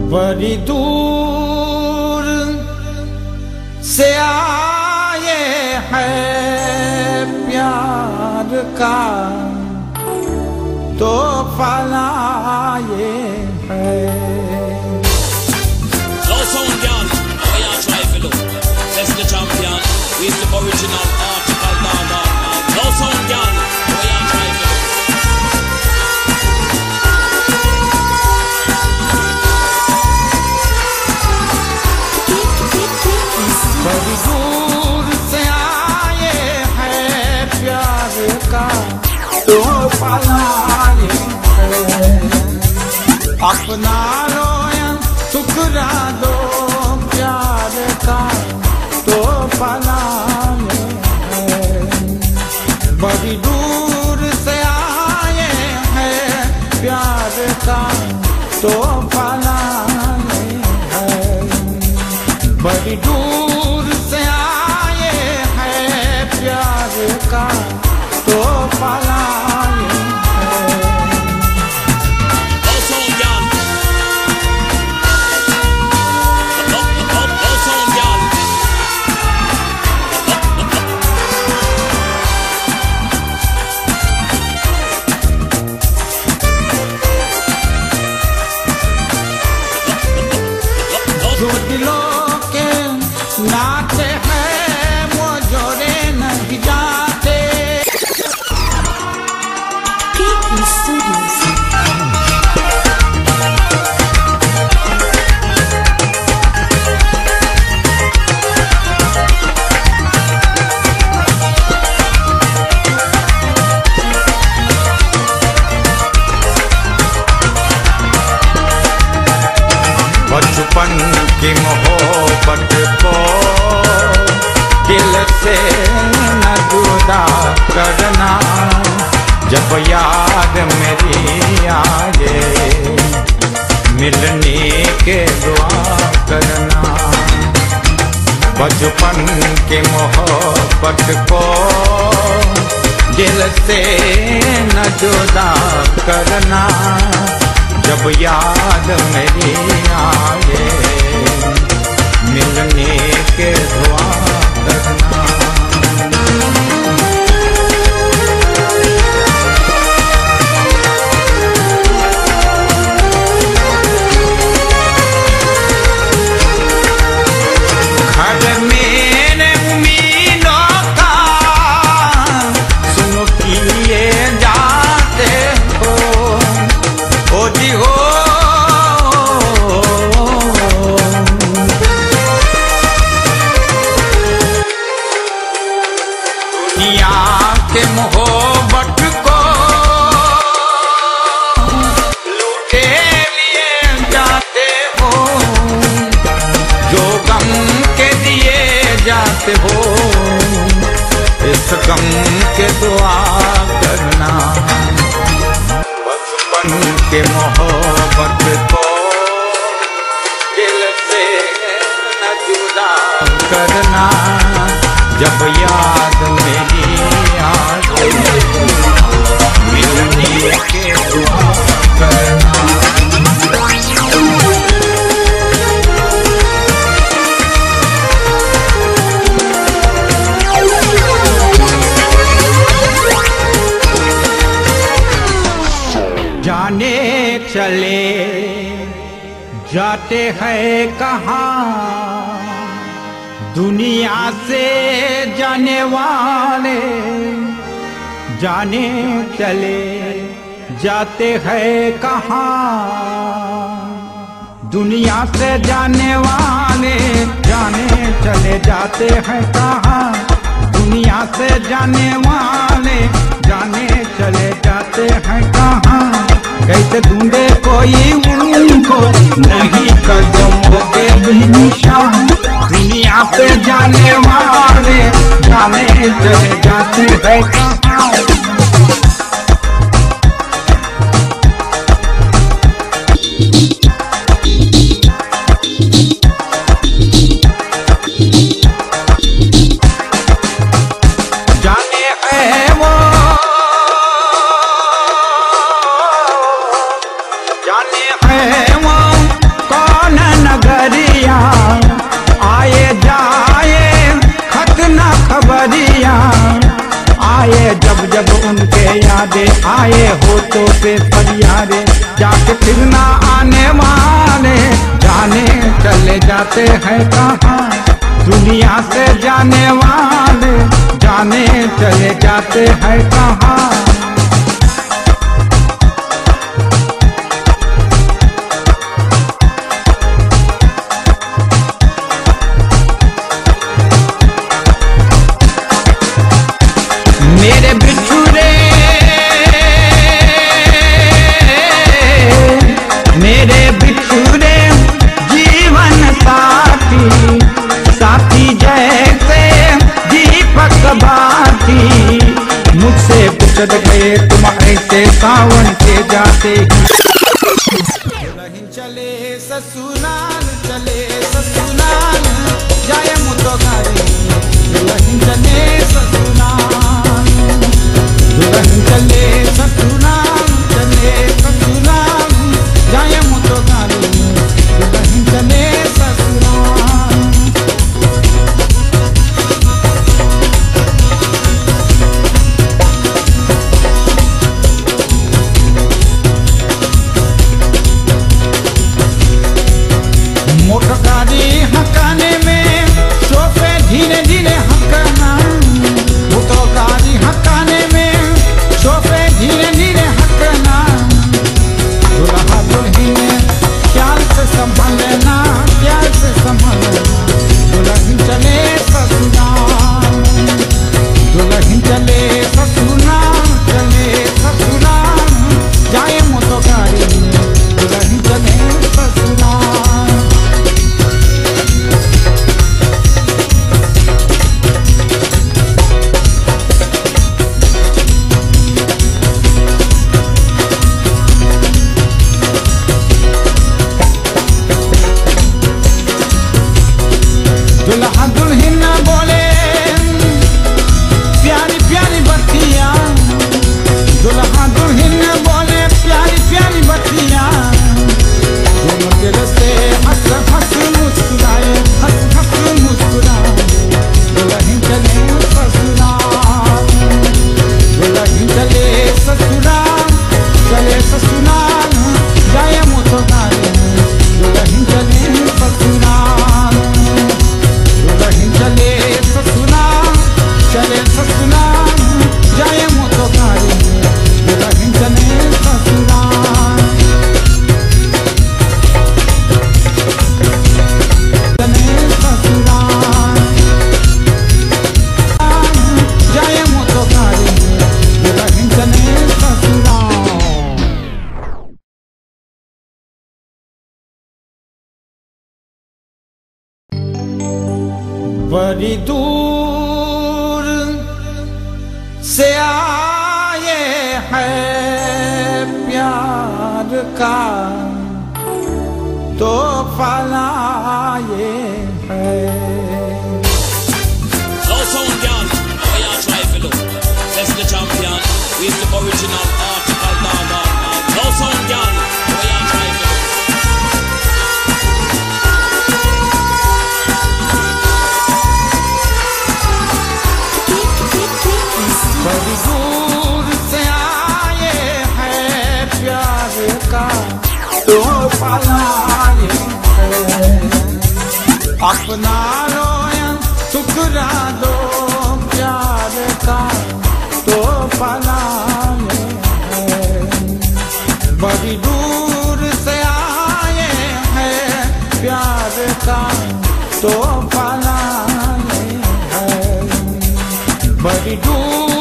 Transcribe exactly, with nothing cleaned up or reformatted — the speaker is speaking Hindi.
बड़ी दूर से आए हैं प्यार का तो फलाए हैं। No sound girl, how you try for look? That's the champion, with the original article down down. No sound girl, how you try for look? बड़ी दूर से आए हैं प्यार का तो फलाए हैं। अपना रोया ठुकरा दो प्यार का तो फलाए हैं। बड़ी दूर से आए हैं प्यार का तो फलाए हैं। बड़ी दूर से आए हैं प्यार का तो फलाए हैं। No sound girl. No, no, no sound girl. जो दिलों के नाते हैं वो जोड़े नहीं जाते। बचपन की मोहब्बत को दिल से न जुदा करना। जब याद मेरी आए मिलने के दुआ करना। बचपन की मोहब्बत को दिल से न जुदा करना। जब याद मेरी आए मिलने के दुआ करना। घर मेरे उम्मीदों का सुनो किए जाते हो। ओ जी हो दुनिया के मोहब्बत को लूटे लिए जाते हो। जो गम के दिए जाते हो इस गम के दुआ करना। बचपन के मोहब्बत को दिल से न जुदा करना। जब याद मेरी आए मिलने के दुआ करना। जाने चले जाते हैं कहाँ दुनिया से जाने वाले। जाने चले जाते हैं कहाँ दुनिया से जाने वाले। जाने चले जाते हैं कहाँ दुनिया से जाने वाले। जाने चले जाते हैं कहाँ कैसे ढूंढे कोई उनको नहीं कदमों के भी निशान। दुनिया से जाने वाले जाने चले जाते हैं कहाँ। जाने है वो जाने है वो कौन आए जब जब उनके यादें आए होठों पे फरियादे, जाके फिर ना आने वाले जाने चले जाते हैं कहाँ, दुनिया से जाने वाले जाने चले जाते हैं कहाँ। मेरे बिछुड़े मेरे बिछुड़े जीवन साथी, साथी जैसे दीपक बाती, मुझसे बिछड़ गए तुम ऐसे सावन के जाते। चले ससुराल चले ससुराल जाए मुतो गाड़ी, दुल्हन चले ससुराल, दुल्हन चले ससुराल चले ससुराल जाए मुतो गाड़ी, दुल्हन चले ससुराल। मोटर गाड़ी हकाने में शोफे धीरे धीरे हकना, मोटर गाड़ी हकाने में शोफे धीरे धीरे हकना, दुल्हा दुल्हन प्यार से संभालना, प्यार से संभालना, दुल्हन चले ससुराल, दुल्हन चले ससुराल चले ससुराल जाए मोटर गाड़ी, दुल्हन चले ससुराल। दुल्हा दुल्हन बोले प्यारी प्यारी बत्तियां, दुल्हा दुल्हन बोले प्यारी प्यारी बत्तियां, दोनों दिल से हंस हंस मुस्कुराए, हंस हंस मुस्कुराए, दुल्हन चले ससुराल, दुल्हन चले ससुराल चले ससुराल जाए मुतो गाड़ी, दुल्हन चले ससुराल, दुल्हन चले ससुराल चले ससुराल जाए मुतो गाड़ी, दुल्हन चले ससुराल, चले ससुराल जाए मुतो गाड़ी, दुल्हन चले ससुराल। बड़ी दूर से आए हैं प्यार का तो फलाए हैं। No sound girl, how you try for look? That's the champion with the original article down down. No sound girl, how you try for look? बड़ी दूर से आए हैं प्यार का तो पलाए हैं, अपना रोयन ठुकरा दो प्यार का तो पलाए हैं। बड़ी दूर से आए हैं प्यार का तो पलाए हैं, बड़ी दूर